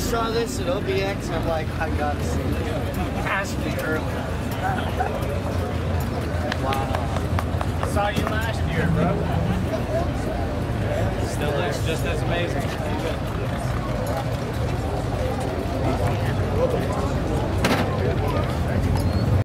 saw this at OBX, I'm like, I gotta see this. Has to be early. Wow. I saw you last year, bro. Still looks just as amazing.